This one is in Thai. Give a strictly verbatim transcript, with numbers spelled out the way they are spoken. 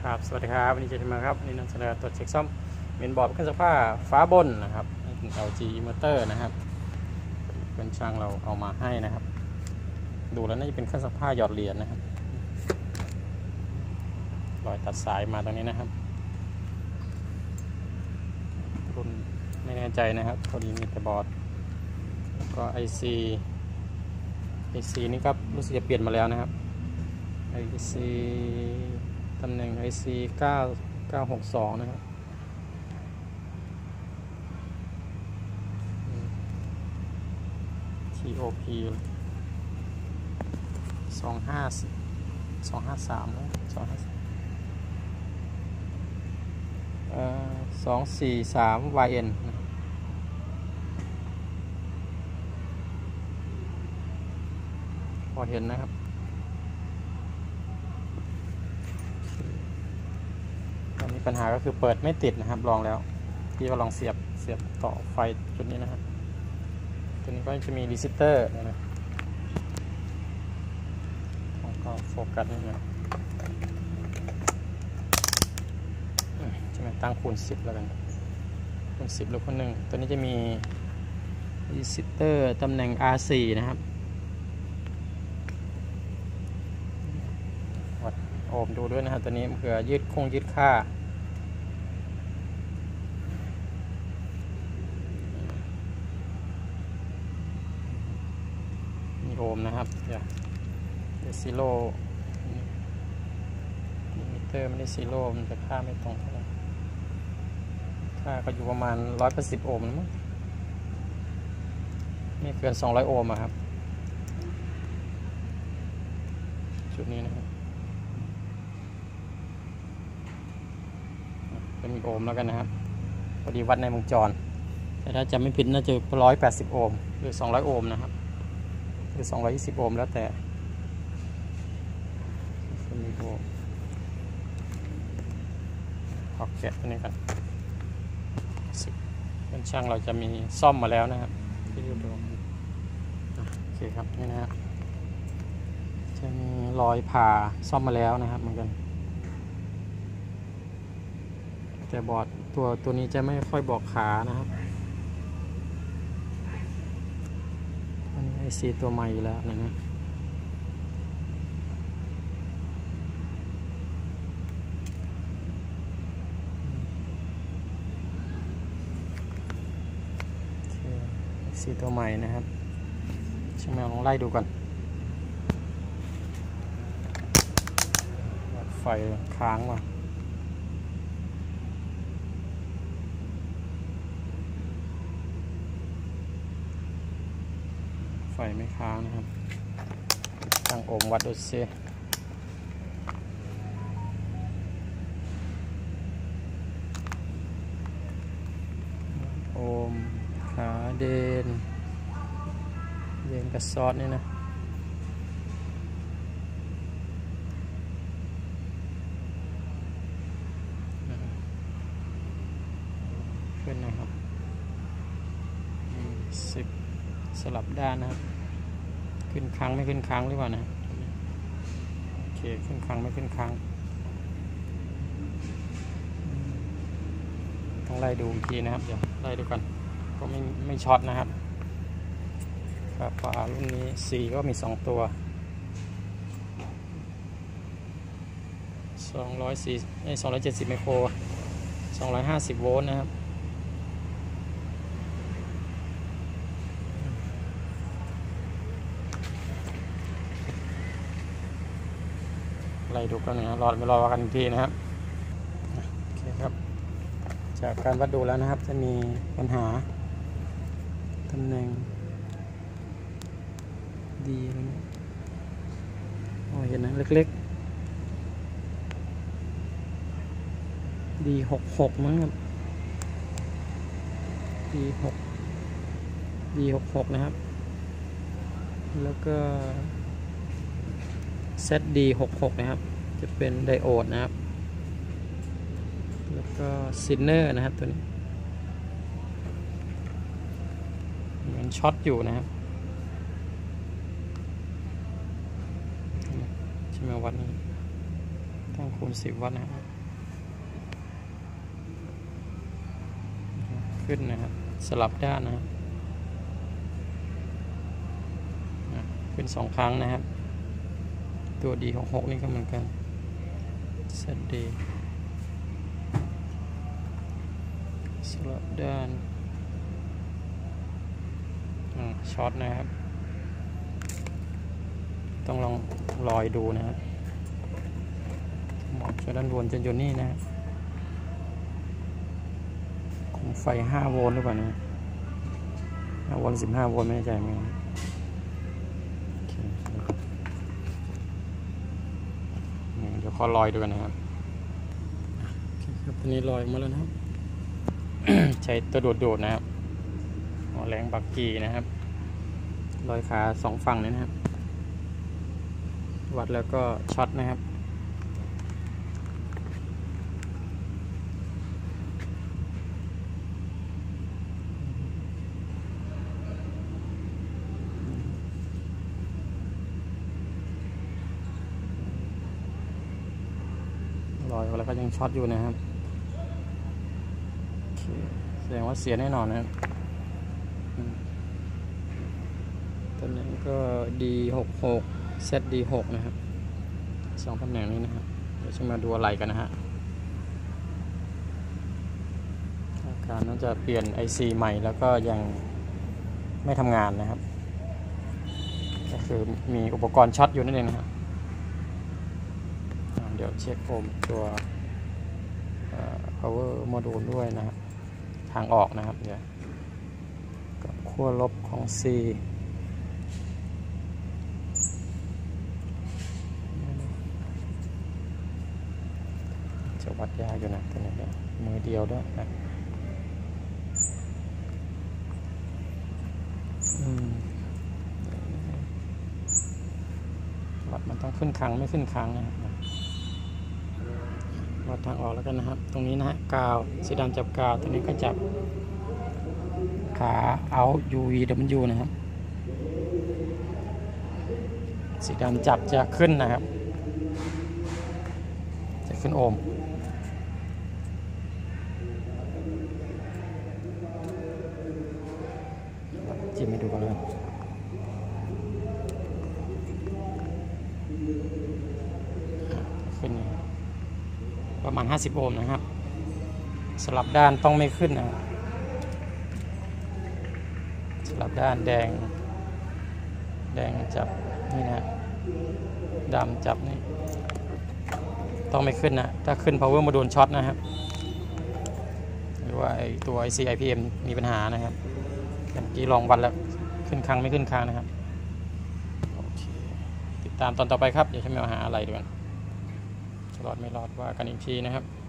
ครับสวัสดีครับวันนี้จะมาครับวันนี้นำเสนอตรวจเช็คซ่อมเมนบอร์ดเครื่องซักผ้าฟ้าบนนะครับเป็น แอล จี Inverter นะครับเป็นช่างเราเอามาให้นะครับดูแล้วน่าจะเป็นเครื่องซักผ้าหยอดเหรียญนะครับรอยตัดสายมาตรงนี้นะครับรุ่นไม่แน่ใจนะครับพอดีมีแต่บอร์ดแล้วก็ ไอ ซี ไอ ซี นี่ก็รู้สึกจะเปลี่ยนมาแล้วนะครับ ไอ ซี ตำแหน่ง ไอ ซี เก้า เก้าหกสองนะครับที โอ พี สองห้า สองห้าสามแล้วสองห้าเอ่อสองสี่สาม วาย เอ็น พอเห็นนะครับมีปัญหาก็คือเปิดไม่ติดนะครับลองแล้วพี่ก็ลองเสียบเสียบต่อไฟจุดนี้นะครับตัวนี้ก็จะมีรีเซตเตอร์นะก็โฟกัสนี่นะใช่ไหมตั้งคูณสิบแล้วกันคูณสิบหรือคูณหนึ่งตัวนี้จะมีรีเซตเตอร์ตำแหน่ง อาร์ โฟร์ นะครับวัดโอห์มดูด้วยนะครับตัวนี้เผื่อยืดคงยืดค่าโอห์มนะครับเดี๋ยวเดี๋ยวซีโร่มิเตอร์ไม่ได้ซีโร่มันจะค่าไม่ตรงเท่าไหร่ค่าก็อยู่ประมาณร้อยแปดสิบโอห์มนะมั้งไม่เกินสองร้อยโอห์มครับจุดนี้นะครับเป็นโอห์มแล้วกันนะครับพอดีวัดในวงจรแต่ถ้าจะไม่ผิดน่าจะร้อยแปดสิบโอห์มหรือสองร้อยโอห์มนะครับหรือสองร้อยยี่สิบโอห์มแล้วแต่มีโอห์มออกแกะตัวนี้กันเป็นช่างเราจะมีซ่อมมาแล้วนะครับที่ดูดูโอเคครับนี่นะครับจะมีรอยผ่าซ่อมมาแล้วนะครับเหมือนกันแต่บอร์ดตัวตัวนี้จะไม่ค่อยบอกขานะครับอันนี้ไอซีตัวใหม่แล้วนะนะไอซีตัวใหม่นะครับช่างแมวลองไล่ดูก่อนไฟค้างว่ะไฟไม่ค้างนะครับตั้งโอห์มวัดดูซิโอห์มขาเดนเดนกับซอสนี่นะขึ้นนะครับสิบสลับด้านนะครับขึ้นครั้งไม่ขึ้นครั้งหรือเปล่านะโอเคขึ้นครั้งไม่ขึ้นครั้งต้องไล่ดูอีกทีนะครับเดี๋ยวไล่ดูกันก็ไม่ไม่ช็อตนะครับครับฝารุ่นนี้สีก็มีสองตัวสองร้อยสี่ไอ้สองร้อยเจ็ดสิบไมโครสองร้อยห้าสิบโวลต์นะครับไล่ดูกันนะรอไปรอกันอีกทีนะครับโอเคครับจากการวัดดูแล้วนะครับจะมีปัญหาตำแหน่งดีอะไรเงี้ยโอ้เห็นนะเล็กๆดีหกหกมั้งครับดีหกดีหกหกนะครับแล้วก็เซต ดี หกหกนะครับจะเป็นไดโอดนะครับแล้วก็ซินเนอร์นะครับตัวนี้มันช็อตอยู่นะครับใช่ไหมวัดนี้ตั้งคูณสิบวัตต์นะครับขึ้นนะครับสลับด้านนะครับขึ้นสองครั้งนะครับตัว ดี หกหก นี่ก็เหมือนกันเซตดีสลับด้านช็อตนะครับต้องลองลอยดูนะครับหมอกจากด้านบนจะอยู่นี่นะครับคงไฟห้าโวลต์หรือเปล่านะห้าโวลต์สิบห้าโวลต์ไม่แน่ใจเหมือนกันเดี๋ยวขอลอยดูกันนะครับครับตัวนี้ลอยมาแล้วนะครับ ใช้ตัวโดดๆนะครับแรงบักกี้นะครับลอยขาสองฝั่งเลยนะครับวัดแล้วก็ช็อตนะครับลอยแล้วก็ยังช็อตอยู่นะครับแสดงว่าเสียแน่นอนนะครับตำแหน่งก็ ดี หกหก เซต ดี หก นะครับสองตำแหน่งนี้นะครับเดี๋ยวจะมาดูอะไรกันนะฮะอาการน่าจะเปลี่ยน ไอ ซี ใหม่แล้วก็ยังไม่ทำงานนะครับก็คือมีอุปกรณ์ช็อตอยู่นั่นเองนะครับเดี๋ยวเช็คโอห์มตัว power module ด้วยนะครับทางออกนะครับเดี๋ยวกับขั้วลบของ C จะวัดยากอยู่นะตัวนี้มือเดียวด้วยนะวัดมันต้องขึ้นครั้งไม่ขึ้นครั้งนะครับวัดทางออกแล้วกันนะครับตรงนี้นะฮะกาวสีดำจับกาวตัวนี้ก็จับขาเอา ยู วี ดับเบิลยู นะครับสีดำจับจะขึ้นนะครับจะขึ้นโอห์มจิ้มให้ดูกันเลยขึ้นประมาณห้าสิบโอห์มนะครับสลับด้านต้องไม่ขึ้นนะสลับด้านแดงแดงจับนี่นะดำจับนี่ต้องไม่ขึ้นนะถ้าขึ้น power มาโดนช็อตนะครับหรือว่าไอตัว ไอ ซี ไอ พี เอ็ม มีปัญหานะครับเมื่อกี้ลองวัดแล้วขึ้นครั้งไม่ขึ้นครั้งนะครับโอเคติดตามตอนต่อไปครับเดี๋ยวจะมาหาอะไรด้วยกันรอดไม่รอดว่ากันอีกทีนะครับ